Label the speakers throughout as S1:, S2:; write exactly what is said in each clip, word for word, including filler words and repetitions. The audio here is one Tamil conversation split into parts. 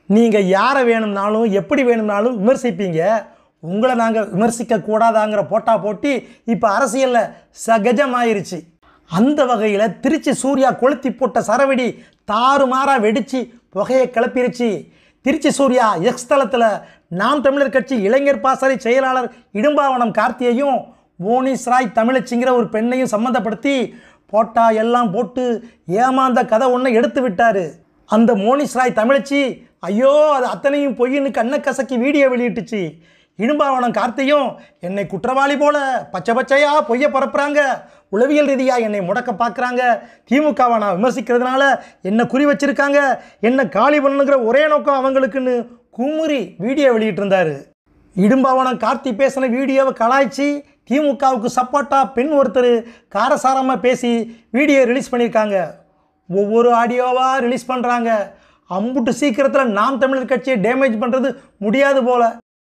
S1: நீங்கள் யாரை வேணும்னாலும் எப்படி வேணும்னாலும் விமர்சிப்பீங்க. உங்களை நாங்கள் விமர்சிக்க கூடாதாங்கிற போட்டா போட்டி இப்போ அரசியலில் சகஜமாயிருச்சு. அந்த வகையில் திருச்சி சூர்யா கொளுத்தி போட்ட சரவெடி தாறுமாறாக வெடித்து புகையை கிளப்பிருச்சு. திருச்சி சூர்யா எக்ஸ் தளத்தில் நாம் தமிழர் கட்சி இளைஞர் பாசறை செயலாளர் இடும்பாவனம் கார்த்தியையும் மோனிஸ் ராய் தமிழச்சிங்கிற ஒரு பெண்ணையும் சம்மந்தப்படுத்தி போட்டா எல்லாம் போட்டு ஏமாந்த கதை ஒன்றை எடுத்து விட்டார். அந்த மோனிஸ் ராய் தமிழச்சி ஐயோ அது அத்தனையும் பொய்ன்னு கண்ணை கசக்கி வீடியோ வெளியிட்டுச்சு. இடும்பாவனம் கார்த்தியும் என்னை குற்றவாளி போல பச்சை பச்சையாக பொய்யை பரப்புகிறாங்க, உளவியல் ரீதியாக என்னை முடக்க பார்க்குறாங்க, திமுகவை நான் விமர்சிக்கிறதுனால என்னை குறி வச்சிருக்காங்க, என்னை காலி பண்ணுங்கிற ஒரே நோக்கம் அவங்களுக்குன்னு குமுறி வீடியோ வெளியிட்டிருந்தார். இடும்பாவனம் கார்த்தி பேசின வீடியோவை கலாய்ச்சி திமுகவுக்கு சப்போர்ட்டாக பெண் ஒருத்தர் காரசாரமாக பேசி வீடியோ ரிலீஸ் பண்ணியிருக்காங்க. ஒவ்வொரு ஆடியோவாக ரிலீஸ் பண்ணுறாங்க. அம்புட்டு சீக்கிரத்தில் நாம் தமிழர் கட்சியை டேமேஜ் பண்ணுறது முடியாது போல்.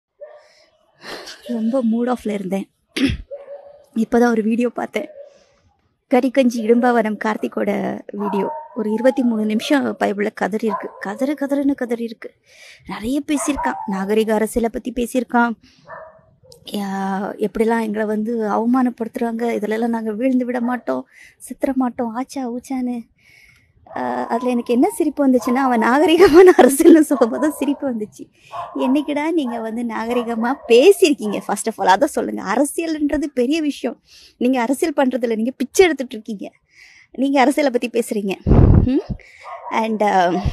S2: ரொம்ப மூட் ஆஃப்ல இருந்தேன். இப்போ தான் ஒரு வீடியோ பார்த்தேன். கறிக்கஞ்சி இடும்பாவனம் கார்த்திக்கோட வீடியோ ஒரு இருபத்தி மூணு நிமிஷம் பைபிளில் கதறி இருக்கு. கதறு கதறுன்னு கதறி இருக்கு. நிறைய பேசியிருக்கான். நாகரிக அரசியலை பற்றி பேசியிருக்கான். எப்படிலாம் எங்களை வந்து அவமானப்படுத்துகிறாங்க, இதிலெல்லாம் நாங்கள் வீழ்ந்து விட மாட்டோம், சித்திர மாட்டோம், ஆச்சா ஊச்சான்னு. அதில் எனக்கு என்ன சிரிப்பு வந்துச்சுன்னா, அவன் நாகரிகமான அரசியல்னு சொல்லும்போது தான் சிரிப்பு வந்துச்சு. என்னைக்கிடா நீங்கள் வந்து நாகரிகமாக பேசியிருக்கீங்க? ஃபர்ஸ்ட் ஆஃப் ஆல் அதை சொல்லுங்கள். அரசியல்ன்றது பெரிய விஷயம். நீங்கள் அரசியல் பண்ணுறதில்ல, நீங்கள் பிச்சை எடுத்துகிட்டு இருக்கீங்க. நீங்கள் அரசியலை பற்றி பேசுகிறீங்க. அண்ட்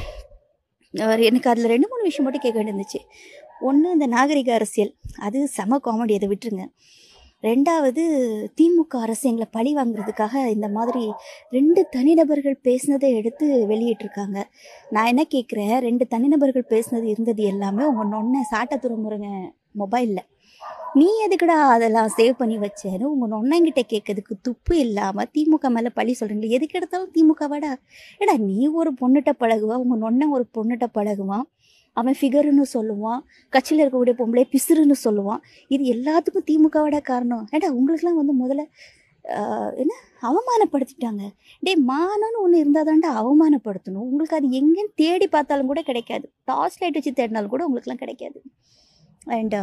S2: எனக்கு அதில் ரெண்டு மூணு விஷயம் மட்டும் கேட்க வேண்டியிருந்துச்சு. ஒன்று, இந்த நாகரிக அரசியல் அது செம காமெடி, அதை விட்டுருங்க. ரெண்டாவது, திமுக அரசு எங்களை பழி வாங்குறதுக்காக இந்த மாதிரி ரெண்டு தனிநபர்கள் பேசினதை எடுத்து வெளியிட்டிருக்காங்க. நான் என்ன கேட்குறேன், ரெண்டு தனிநபர்கள் பேசினது இருந்தது எல்லாமே உங்கள் நொன்னை சாட்டை துறமுறைங்க மொபைலில். நீ எதுக்குடா அதெல்லாம் சேவ் பண்ணி வச்சேன்னு உங்கள் நொன்னங்கிட்ட கேட்கறதுக்கு துப்பு இல்லாமல் திமுக மேலே பழி சொல்கிறீங்களே. எதுக்கு எடுத்தாலும் திமுகவாடா? ஏடா நீ ஒரு பொண்ணுகிட்ட பழகுவா, உங்கள் நொன்னை ஒரு பொண்ணுகிட்ட பழகுவான், அவன் ஃபிகருன்னு சொல்லுவான், கட்சியில் இருக்கக்கூடிய பொம்பளை பிசுறுன்னு சொல்லுவான். இது எல்லாத்துக்கும் திமுகவோட காரணம். ஏடா உங்களுக்குலாம் வந்து முதல்ல என்ன அவமானப்படுத்திட்டாங்க. டே மானன்னு ஒன்று இருந்தால் தான்டா அவமானப்படுத்தணும். உங்களுக்கு அது எங்கேன்னு தேடி பார்த்தாலும் கூட கிடைக்காது. டார்ச் லைட் வச்சு தேடினாலும் கூட உங்களுக்குலாம் கிடைக்காது. அண்ட்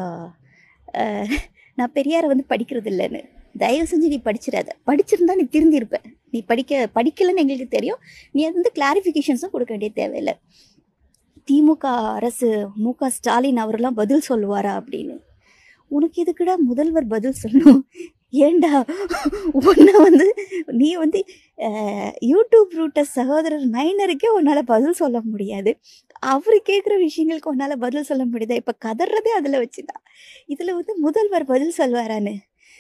S2: நான் பெரியாரை வந்து படிக்கிறது இல்லைன்னு தயவு செஞ்சு நீ படிச்சிடாத. படிச்சிருந்தா நீ திருந்திருப்ப. நீ படிக்க படிக்கலைன்னு எங்களுக்கு தெரியும். நீ அது வந்து கிளாரிஃபிகேஷன்ஸும் கொடுக்க வேண்டிய தேவையில்லை. திமுக அரசு மு க ஸ்டாலின் அவரெல்லாம் பதில் சொல்லுவாரா அப்படின்னு. உனக்கு எதுக்குடா முதல்வர் பதில் சொல்லணும்? ஏண்டா உன்னை வந்து நீ வந்து யூடியூப் ரூட்டர் சகோதரர் மைனருக்கே உன்னால் பதில் சொல்ல முடியாது. அவர் கேட்குற விஷயங்களுக்கு உன்னால் பதில் சொல்ல முடியுதா? இப்போ கதறதே அதில் வச்சுதான். இதில் வந்து முதல்வர் பதில் சொல்வாரான்னு.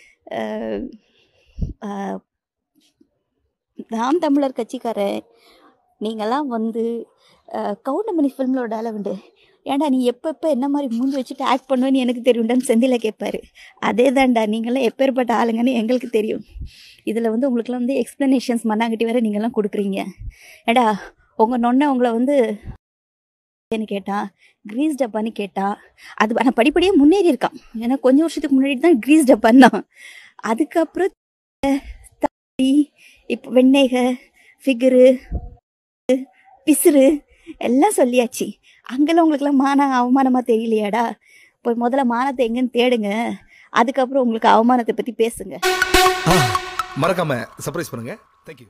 S2: நாம் தமிழர் கட்சிக்காரன் நீங்கள்லாம் வந்து கவுண்டமணி ஃபிலிமில் ஒரு டயலாக் உண்டு, ஏன்டா நீ எப்போ எப்போ என்ன மாதிரி மூஞ்சி வச்சுட்டு ஆக்ட் பண்ணுவேன்னு எனக்கு தெரியும்டான்னு செந்தில் கேட்பாரு. அதே தான்டா, நீங்களாம் எப்பேற்பட்ட ஆளுங்கன்னு எங்களுக்கு தெரியும். இதில் வந்து உங்களுக்குலாம் வந்து எக்ஸ்ப்ளனேஷன்ஸ் மண்ணாங்கட்டி வேறு நீங்கள்லாம் கொடுக்குறீங்க. ஏடா உங்கள் நொன்னை உங்களை வந்து என்ன கேட்டான், க்ரீஸ் டப்பான்னு கேட்டான். அது ஆனால் படிப்படியாக முன்னேறி இருக்கான். ஏன்னா கொஞ்சம் வருஷத்துக்கு முன்னாடி தான் க்ரீஸ் டப்பான்னு தான். அதுக்கப்புறம் இப்போ வெண்ணெய்க ஃபிகரு பிசுறு எல்லாம் சொல்லியாச்சு. அங்கெல்லாம் உங்களுக்குலாம் மான அவமானமாக தெரியலையாடா? போய் முதல்ல மானத்தை எங்கன்னு தேடுங்க, அதுக்கப்புறம் உங்களுக்கு அவமானத்தை பற்றி பேசுங்க.
S3: மறக்காம சர்ப்ரைஸ் பண்ணுங்க. தேங்க்யூ.